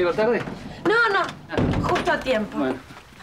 ¿Llego tarde? No, justo a tiempo. Bueno.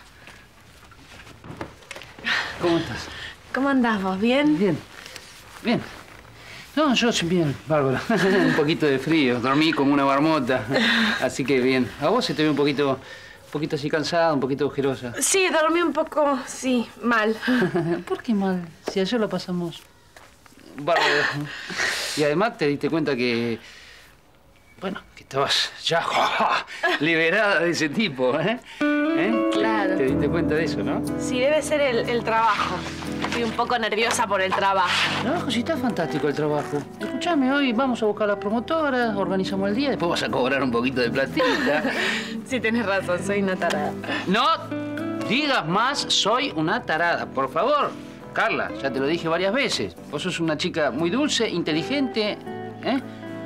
¿Cómo estás? ¿Cómo andás vos? ¿Bien? Bien. Bien. No, yo soy bien, bárbaro. Un poquito de frío. Dormí como una marmota. Así que bien. A vos se te ve un poquito así cansada, un poquito ojerosa. Sí, dormí un poco, sí, mal. ¿Por qué mal? Si ayer lo pasamos bárbaro. Y además te diste cuenta que... Bueno, que estabas ya liberada de ese tipo, ¿eh? Claro. Te diste cuenta de eso, ¿no? Sí, debe ser el trabajo. Estoy un poco nerviosa por el trabajo. Trabajo, sí, está fantástico el trabajo. Escuchame, hoy vamos a buscar a la promotora, organizamos el día, después vas a cobrar un poquito de platita. Sí, tenés razón, soy una tarada. No digas más, soy una tarada, por favor. Carla, ya te lo dije varias veces. Vos sos una chica muy dulce, inteligente, ¿eh?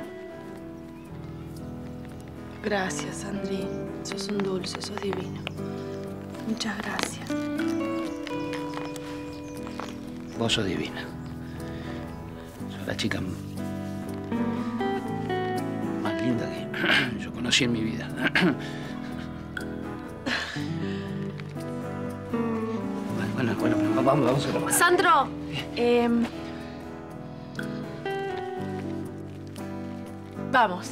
Gracias, Andri. Sos un dulce, sos divino. Muchas gracias. Vos sos divina. Sos la chica más linda que yo conocí en mi vida. Bueno, vamos a trabajar. Sandro, vamos.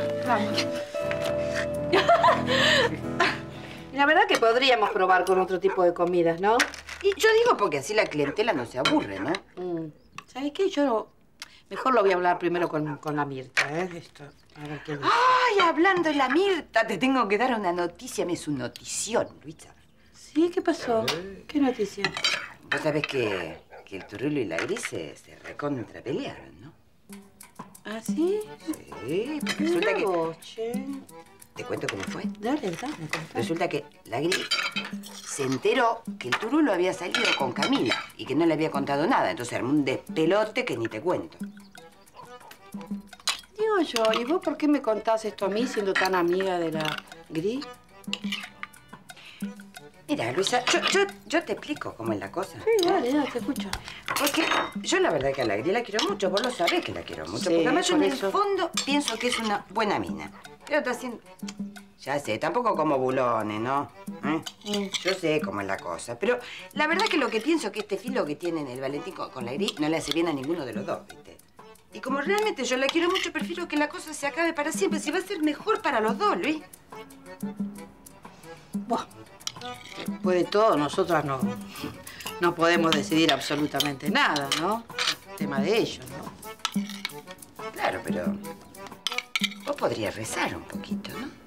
La verdad que podríamos probar con otro tipo de comidas, ¿no? Y yo digo porque así la clientela no se aburre, ¿no? ¿Sabes qué? Yo mejor lo voy a hablar primero con la Mirta, ¿eh? Esto, a ver qué dice. Ay, hablando de la Mirta, te tengo que dar una noticia. Me es una notición, Luisa. ¿Sí? ¿Qué pasó? ¿Qué noticia? Vos sabés que el Turulo y la Gris se recontra pelearon, ¿no? ¿Ah, sí? Sí, porque resulta que... Vos, che. ¿Te cuento cómo fue? Dale, contá. Resulta que la Gris se enteró que el Turulo había salido con Camila y que no le había contado nada. Entonces armó un despelote que ni te cuento. Digo yo, ¿y vos por qué me contás esto a mí siendo tan amiga de la Gris? Mira, Luisa, yo te explico cómo es la cosa. Sí, dale, te escucho. Porque yo la verdad que a la Gris la quiero mucho. Vos lo sabés que la quiero mucho. Sí, porque además yo en por el eso. fondo pienso que es una buena mina. Pero está haciendo... Ya sé, tampoco como bulones, ¿no? Yo sé cómo es la cosa. Pero la verdad que lo que pienso es que este filo que tienen el Valentín con la Gris no le hace bien a ninguno de los dos, ¿viste? Y como realmente yo la quiero mucho, prefiero que la cosa se acabe para siempre. Si va a ser mejor para los dos, Luis. Bueno, después de todo, nosotras no podemos decidir absolutamente nada, ¿no? El tema de ellos, ¿no? Claro, pero... Vos podrías rezar un poquito, ¿no?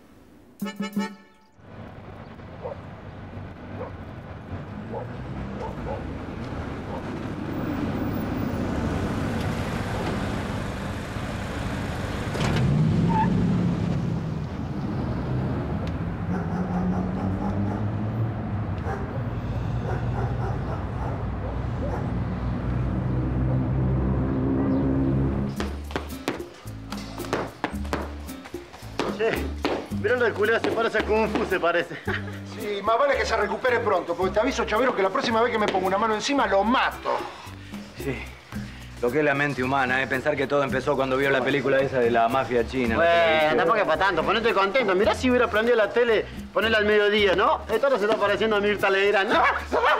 Che, mirando el culé se parece a Kung Fu, se parece. Sí, más vale que se recupere pronto, porque te aviso, Chavero, que la próxima vez que me pongo una mano encima lo mato. Sí. Lo que es la mente humana, pensar que todo empezó cuando vio la película esa de la mafia china. Bueno, tampoco es para tanto, ponete contento. Mirá si hubiera prendido la tele, ponerla al mediodía, ¿no? Esto ahora se está pareciendo a Mirta Legrand, ¿no?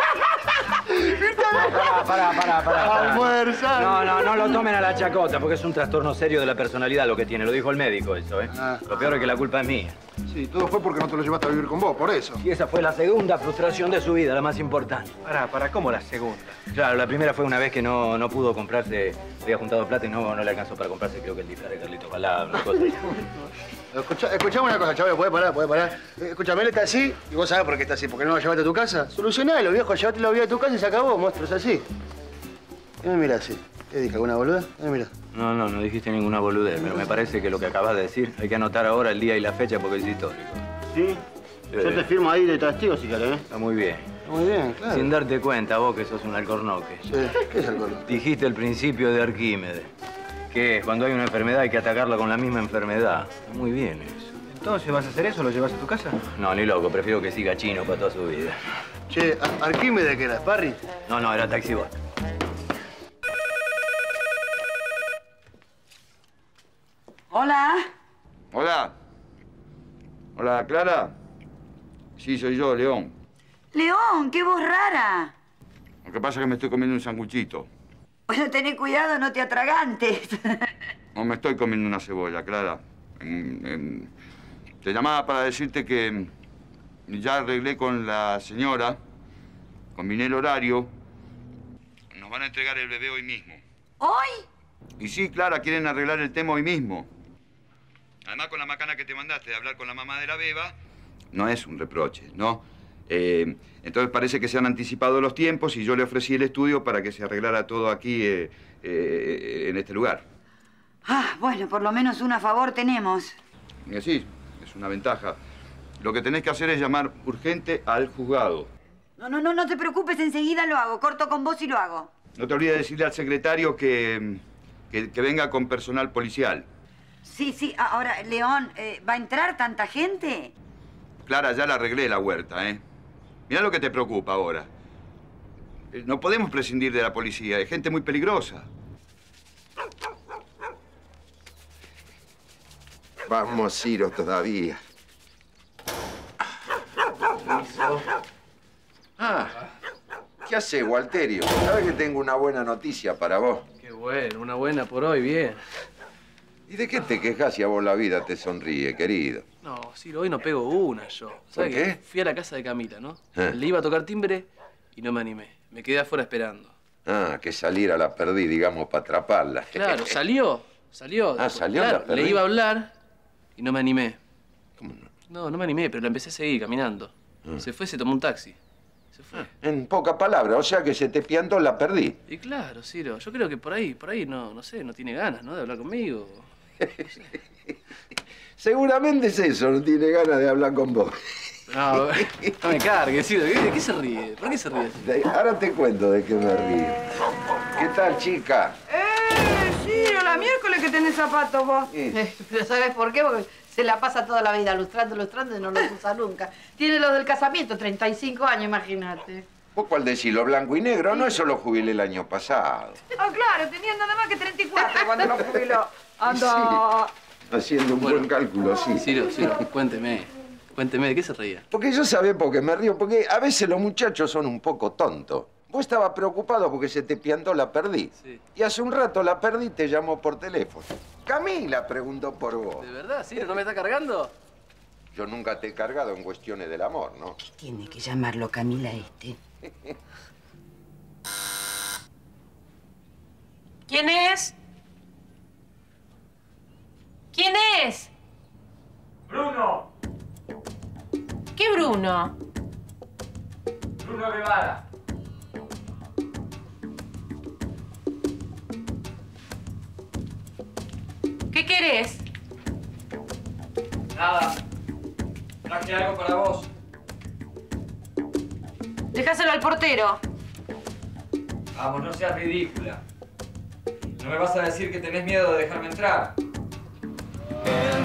Para. Almuerza. No lo tomen a la chacota, porque es un trastorno serio de la personalidad lo que tiene. Lo dijo el médico eso, ¿eh? Lo peor es que la culpa es mía. Sí, todo fue porque no te lo llevaste a vivir con vos, por eso. Y esa fue la segunda frustración de su vida, la más importante. Para, ¿cómo la segunda? Claro, la primera fue una vez que no pudo comprarse, había juntado plata y no le alcanzó para comprarse, creo que el disfraz de Carlito Balá, una cosa así. Escuchame una cosa, Chavero, ¿podés parar? Escuchame, él está así, y vos sabés por qué está así, porque no lo llevaste a tu casa. Solucionalo, viejo, llévatelo a tu casa y se acabó, monstruos así. ¿Qué me mirás así? ¿Qué dije, alguna boluda? ¿Qué me mirás? No dijiste ninguna boludez, pero me parece que lo que acabas de decir hay que anotar ahora el día y la fecha porque es histórico. ¿Sí? Yo te firmo ahí de testigo si querés, ¿eh? Está muy bien. Muy bien, claro. Sin darte cuenta, vos que sos un alcornoque. Sí, ¿qué es alcohol? Dijiste el principio de Arquímedes, que cuando hay una enfermedad hay que atacarla con la misma enfermedad. Está muy bien eso. Entonces, ¿vas a hacer eso? ¿Lo llevas a tu casa? No, ni loco, prefiero que siga chino para toda su vida. Che, ¿Arquímedes qué era? ¿Sparry? No, era taxibot. Hola. Hola. Hola, Clara. Sí, soy yo, León. León, qué voz rara. Lo que pasa es que me estoy comiendo un sanguchito. Bueno, tené cuidado, no te atragantes. No me estoy comiendo una cebolla, Clara. Te llamaba para decirte que ya arreglé con la señora, combiné el horario. Nos van a entregar el bebé hoy mismo. ¿Hoy? Y sí, Clara, quieren arreglar el tema hoy mismo. Además, con la macana que te mandaste de hablar con la mamá de la beba, no es un reproche, ¿no? Entonces parece que se han anticipado los tiempos y yo le ofrecí el estudio para que se arreglara todo aquí, en este lugar. Ah, bueno, por lo menos un a favor tenemos. Y sí, es una ventaja. Lo que tenés que hacer es llamar urgente al juzgado. No te preocupes, enseguida lo hago. Corto con vos y lo hago. No te olvides decirle al secretario que venga con personal policial. Sí. Ahora, León, ¿va a entrar tanta gente? Clara, ya la arreglé la huerta, ¿eh? Mirá lo que te preocupa ahora. No podemos prescindir de la policía. Hay gente muy peligrosa. Vamos, Ciro, todavía. Ah, ¿qué hace, Walterio? Sabes que tengo una buena noticia para vos. Qué bueno, una buena por hoy, bien. ¿Y de qué te quejas si a vos la vida te sonríe, querido? No, Ciro, hoy no pego una yo. ¿Sabes ¿Por qué? qué? Fui a la casa de Camila, ¿no? Le iba a tocar timbre y no me animé. Me quedé afuera esperando. Ah, que saliera la perdí, digamos, para atraparla. Claro, salió. Ah, salió Claro, la perdí. le iba a hablar y no me animé. ¿Cómo no? No me animé, pero la empecé a seguir caminando. Se fue, se tomó un taxi. Se fue. En pocas palabras, o sea que se te piantó la perdí. Y claro, Ciro, yo creo que por ahí no sé, no tiene ganas, ¿no? De hablar conmigo. Seguramente es eso, no tiene ganas de hablar con vos. No, no me cargues, Ciro. ¿De qué se ríe? ¿Por qué se ríe? Ahora te cuento de qué me río. ¿Qué tal, chica? Ciro, la miércoles que tenés zapatos vos. Pero ¿sabes por qué? Porque se la pasa toda la vida lustrando y no los usa nunca. Tiene los del casamiento, 35 años, imagínate. ¿Vos cuál decís, lo blanco y negro? No, eso lo jubilé el año pasado. Ah, claro, tenía nada más que 34 cuando lo jubiló. Anda. Haciendo un buen cálculo, sí. Ciro, cuénteme, ¿de qué se reía? Porque yo sabía por qué me río, porque a veces los muchachos son un poco tontos. Vos estabas preocupado porque se te piantó la perdí. Sí. Y hace un rato la perdí te llamó por teléfono. Camila preguntó por vos. ¿De verdad, Ciro? ¿No me está cargando? Yo nunca te he cargado en cuestiones del amor, ¿no? Tiene que llamarlo Camila este. ¿Quién es? ¿Quién es? ¡Bruno! ¿Qué Bruno? ¡Bruno Guevara! ¿Qué querés? Nada. Traje algo para vos. Dejáselo al portero. Vamos, no seas ridícula. ¿No me vas a decir que tenés miedo de dejarme entrar?